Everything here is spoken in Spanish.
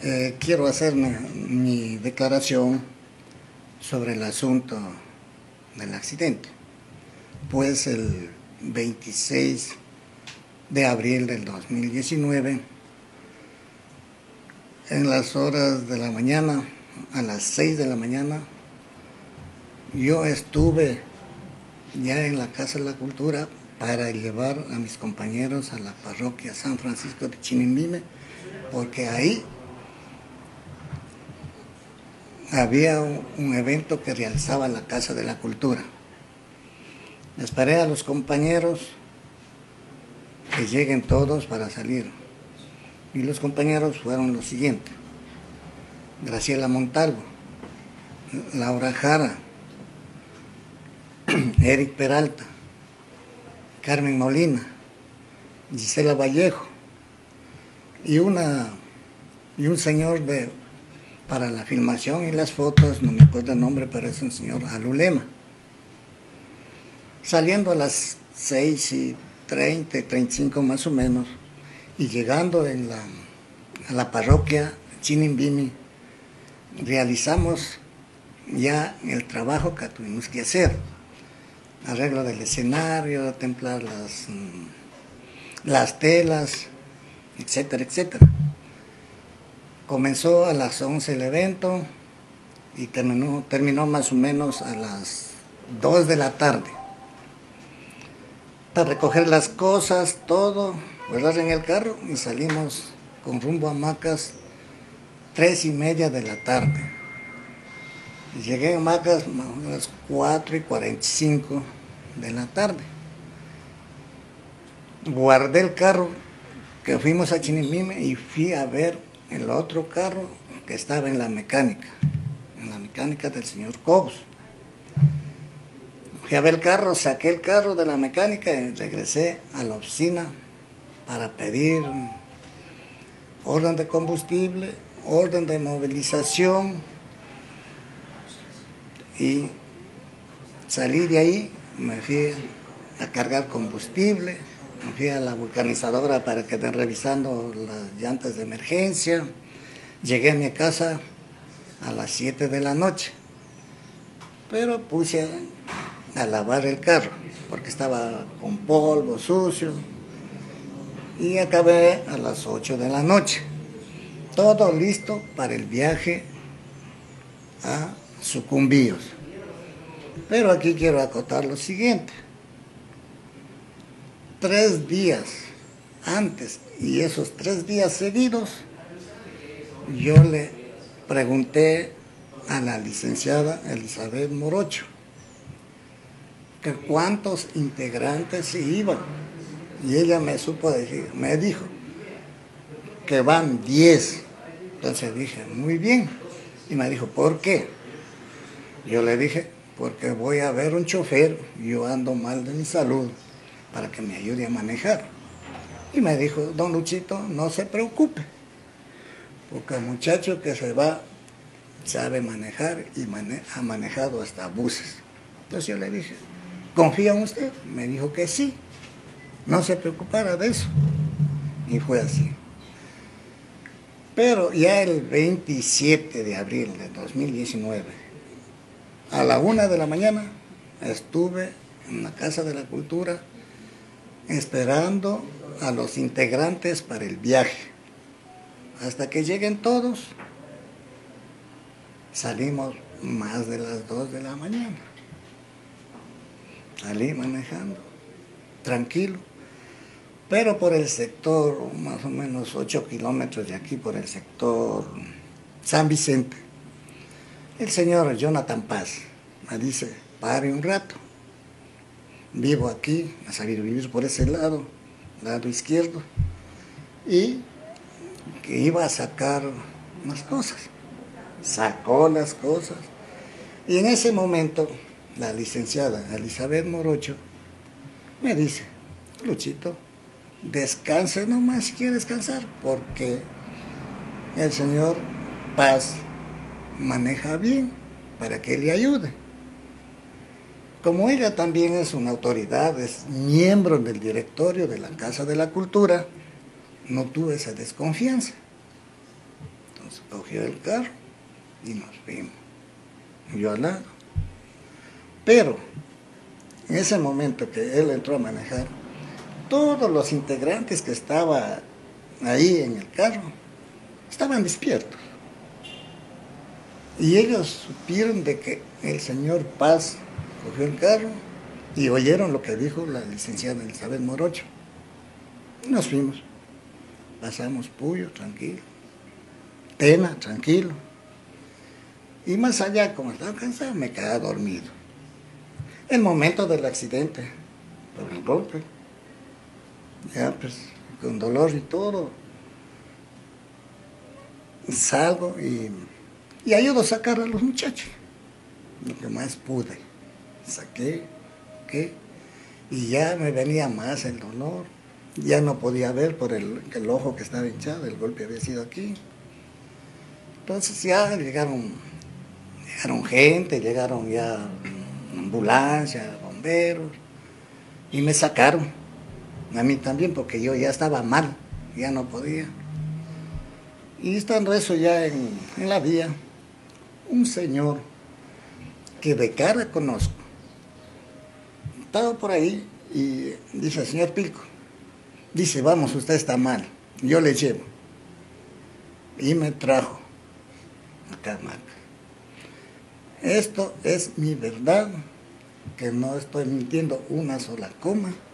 Quiero hacer mi declaración sobre el asunto del accidente. Pues el 26 de abril del 2019, en las horas de la mañana, a las 6 de la mañana, yo estuve ya en la Casa de la Cultura para llevar a mis compañeros a la parroquia San Francisco de Chinimbime, porque ahí había un evento que realizaba la Casa de la Cultura. Esperé a los compañeros que lleguen todos para salir. Y los compañeros fueron los siguientes: Graciela Montalvo, Laura Jara, Eric Peralta, Carmen Molina, Gisela Vallejo y un señor para la filmación y las fotos, no me acuerdo el nombre, pero es un señor Alulema. Saliendo a las 6:30, 35 más o menos, y llegando a la parroquia Chinimbimi, realizamos ya el trabajo que tuvimos que hacer: arreglo del escenario, templar las telas, etcétera, etcétera. Comenzó a las 11 el evento y terminó más o menos a las 2 de la tarde. Para recoger las cosas, todo, guardar en el carro, y salimos con rumbo a Macas 3:30 de la tarde. Y llegué a Macas a las 4:45 de la tarde. Guardé el carro que fuimos a Chinimbime y fui a ver el otro carro que estaba en la mecánica del señor Cobos. Fui a ver el carro, saqué el carro de la mecánica y regresé a la oficina para pedir orden de combustible, orden de movilización, y salí de ahí, me fui a cargar combustible, me fui a la vulcanizadora para que estén revisando las llantas de emergencia. Llegué a mi casa a las 7 de la noche, pero puse a lavar el carro porque estaba con polvo, sucio, y acabé a las 8 de la noche. Todo listo para el viaje a Sucumbíos. Pero aquí quiero acotar lo siguiente: 3 días antes y esos 3 días seguidos, yo le pregunté a la licenciada Elizabeth Morocho que cuántos integrantes se iban, y ella me dijo que van 10. Entonces dije, muy bien, y me dijo, ¿por qué? Yo le dije, porque voy a ver un chofer, yo ando mal de mi salud, para que me ayude a manejar. Y me dijo, don Luchito, no se preocupe, porque el muchacho que se va sabe manejar y ha manejado hasta buses. Entonces yo le dije, ¿confía en usted? Me dijo que sí, no se preocupara de eso. Y fue así. Pero ya el 27 de abril de 2019, a la 1 de la mañana, estuve en la Casa de la Cultura esperando a los integrantes para el viaje. Hasta que lleguen todos, salimos más de las 2 de la mañana. Salí manejando, tranquilo, pero por el sector, más o menos 8 kilómetros de aquí, por el sector San Vicente. El señor Jonathan Paz me dice, pare un rato. Vivo aquí, he sabido vivir por ese lado izquierdo, y que iba a sacar unas cosas. Sacó las cosas, y en ese momento la licenciada Elizabeth Morocho me dice, Luchito, descanse nomás si quiere descansar, porque el señor Paz maneja bien, para que le ayude. Como ella también es una autoridad, es miembro del directorio de la Casa de la Cultura, no tuve esa desconfianza. Nos cogió el carro y nos fuimos. Yo al lado. Pero en ese momento que él entró a manejar, todos los integrantes que estaban ahí en el carro estaban despiertos. Y ellos supieron de que el señor Paz cogió el carro y oyeron lo que dijo la licenciada Elizabeth Morocho. Y nos fuimos. Pasamos Puyo, tranquilo. Tena, tranquilo. Y más allá, como estaba cansado, me quedaba dormido. El momento del accidente, por el golpe, ya pues, con dolor y todo, salgo y ayudo a sacar a los muchachos, lo que más pude. Saqué, ¿qué? Y ya me venía más el dolor, ya no podía ver por el ojo que estaba hinchado, el golpe había sido aquí. Entonces ya llegaron gente, llegaron ya ambulancia, bomberos, y me sacaron, a mí también, porque yo ya estaba mal, ya no podía. Y estando eso ya en la vía, un señor que de cara conozco, estaba por ahí y dice, señor Pilco, dice, vamos, usted está mal, yo le llevo. Y me trajo a Camac. Esto es mi verdad, que no estoy mintiendo una sola coma.